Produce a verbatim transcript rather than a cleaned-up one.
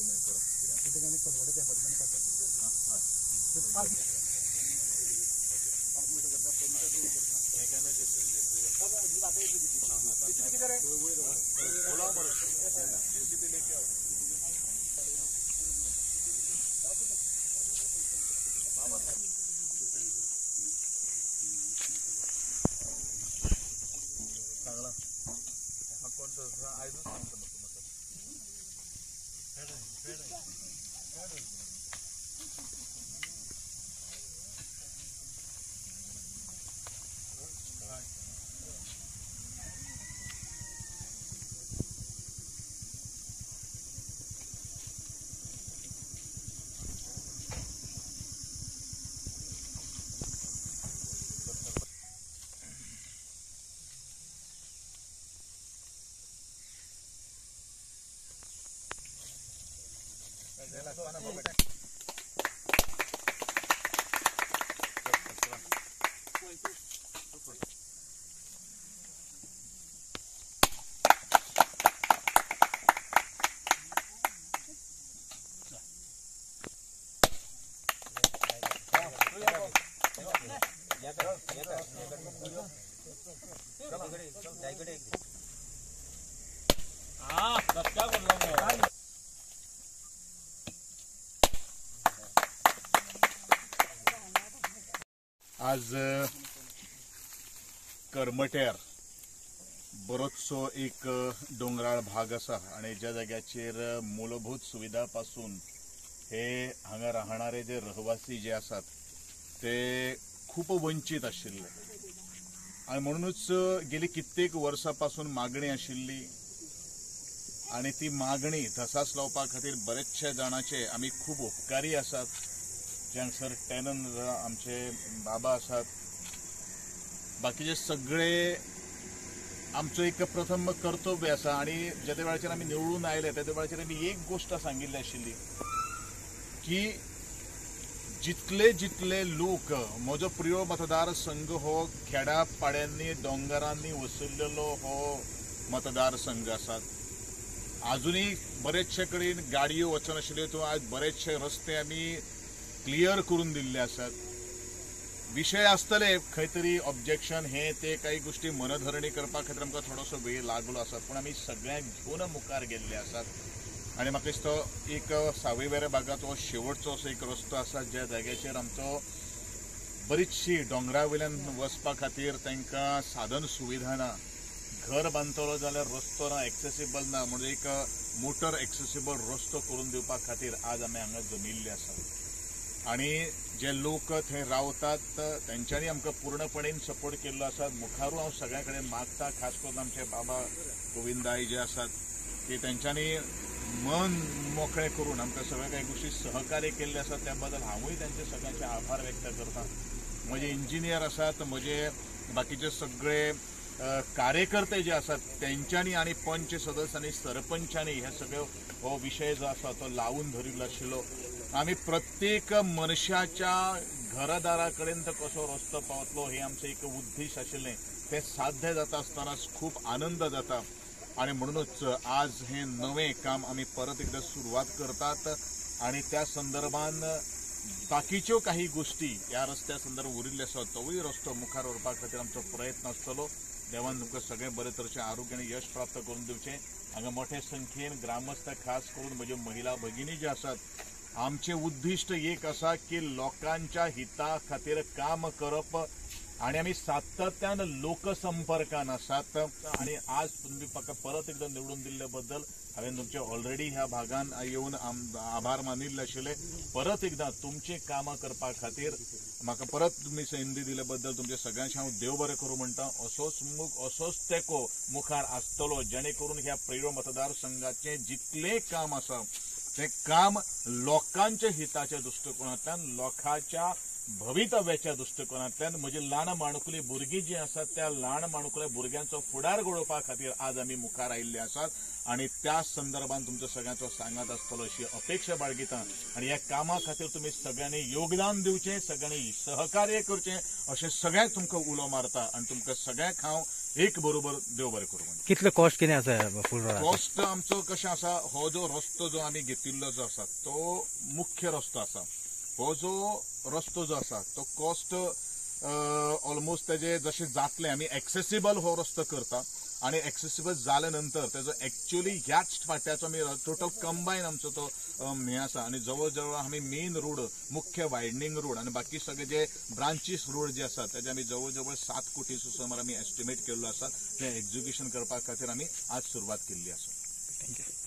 आज करमट्यार बरोचसो एक डोंगराळ भाग आसा आणि ज्या जाग्याचेर मूलभूत सुविधा पासून हे हांगा राहणारे जे रहवासी जे आसात ते खूप वंचित आशिल्ले आणि म्हणूनच गेली कित्येक वर्सांपासून मागणी आशिल्ली आणि ती मागणी तसाच लावपा खातीर बरेचशे जाणांचे आमी खूप उपकारी आसात. ज्यांसर टॅनन आमचे बाबा आसात, बाकीचे सगळे आमचो एक प्रथम कर्तव्य आसा आणि ज्या वेळाचेर आमी निवडून आयले त्या वेळाचेर आमी एक गोष्ट सांगिल्ली आशिल्ली की जितले जितले लोक म्हजो प्रिय मतदारसंघ हो खेडा पाड्यांनी दोंगरांनी वसयल्लेलो हो मतदारसंघ आसात. अजूनही बरेचशे कडेन गाडयो वचन आशिल्ल्यो तो आज बरेचशे रस्ते आमी क्लियर करून दिल्ले आसात. विषय आसतले खंय तरी ऑब्जेक्शन हे ते काही गोष्टी मनधरणी करपा खातीर आमकां थोडोसो वेळ लागलो आसा, पूण आमी सगळ्यांक घेवन मुखार गेल्ले आसात. आनी म्हाका दिसता एक सावयवेऱ्या भागाचो शेवटचो असो एक रस्तो आसा ज्या जाग्याचेर आमचो बरीचशी दोंगरा वयल्यान वचपा खातीर तांकां साधन सुविधा ना. घर बांदतलो जाल्यार रस्तो ना, एक्सेसिबल ना, म्हणजे एक मोटर एक्सेसिबल रस्तो करून दिवपा खातीर आज आमी हांगा जमिल्ले आसा. आणि जे लोक थंय रावतात तेंच्यांनी आमकां पूर्णपणेन सपोर्ट केल्लो आसा. मुखारू हांव सगळ्या कडेन मागता, खास करून आमचे बाबा गोविंदाई जे आसात की तेंच्यांनी मन मोकळें करून आमकां सगळे काही गोष्टी सहकार्य केल्ले आसात. त्या बद्दल हांवूय तेंचे सगळ्यांचे आभार व्यक्त करता. म्हजे इंजिनियर आसात, म्हजे बाकीचे सगळे कार्यकर्ते जे आसात तेंच्यांनी आणि पंच सदस्य आणि सरपंचांनी हे सगळे हो विषय जो आसा तो लावून धरिल्लो आशिल्लो. आमी प्रत्येक मनशाच्या घरदारा कडेन तो कसो रस्तो पावतलो हे आमचें एक उद्दिश्ट आशिल्लें. तें साध्य जाता आसतना खूप आनंद जाता आणि म्हणूनच आज हे नवें काम आमी परत एकदा सुरवात करतात आणि त्या संदर्भान बाकीच्यो काही गोष्टी ह्या रस्त्या संदर्भात उरिल्ले आसात तोवूय रस्तो मुखार व्हरपा खातीर आमचो प्रयत्न आसतलो. देवान तुमकां सगळे बरे तरेचे आरोग्य आनी यश प्राप्त करून दिवचें. हांगा मोठे संख्येन ग्रामस्थ खास करून म्हज्यो महिला भगिनी जे आसात आमचे उद्दिष्ट एक आसा की लोकांच्या हिता खातीर काम करप आणि आमी सातत्यान लोकसंपर्कान आसात. आणि आज तुम्ही म्हाका परत एकदा निवडून दिल्ले बद्दल हांवें तुमचे ऑलरेडी ह्या भागान येवन आभार मानिल्ले आशिल्ले. परत एकदा तुमचे कामां करपा खातीर म्हाका परत तुम्ही संधी दिले बद्दल तुमचे सगळ्यांचे हांव देव बरें करूं म्हणटा. असोच मुख असोच तेको मुखार आसतलो जेणे करून ह्या प्रिय मतदारसंघाचे जितले काम आसा ते काम लोकांच्या हिताच्या दृष्टिकोनांतल्यान, लोकांच्या भवितव्याच्या दृष्टिकोनांतल्यान म्हजी ल्हान माणकुली भुरगीं जी आसात त्या ल्हान माणकुल्या भुरग्यांचो फुडार घडोवपा खातीर आज आमी मुखार आयिल्ले आसात. आणि त्या संदर्भात तुमच्या सगळ्यांचो सांगात आसतलो अशी अपेक्षा बाळगिता. आणि ह्या कामा खातीर तुमी सगळ्यांनी योगदान दिवचें, सगळ्यांनी सहकार्य करचें अशें सगळ्यांक तुमकां उलो मारता. आणि तुमकां सगळ्यांक हांव एक बरोबर देव बरें करूं. कितले कॉस्ट कितें आसा फूल रोड? कॉस्ट आमचो कशें आसा, हो जो रस्तो जो आमी घेतिल्लो जो आसा तो मुख्य रस्तो आसा. हो जो रस्तो जो आसा तो कॉस्ट ऑलमोस्ट तेजे जशें जातलें आमी एक्सेसिबल हो रस्तो करता आणि एक्सेसिबल जाल्या नंतर तेजो एक्च्युअली ह्याच फाट्याचो आमी टोटल कंबायन आमचो तो हे आसा आणि जवळ जवळ आमी मेन रोड मुख्य वायडनिंग रोड आणि बाकी सगळे जे ब्रांचीस रोड जे आसात तेजे आमी जवळ जवळ सात कोटी सुमार आमी एस्टिमेट केल्लो आसा. ते एक्झिक्युशन करपा खातीर आमी आज सुरवात केल्ली आसा. थँक्यू.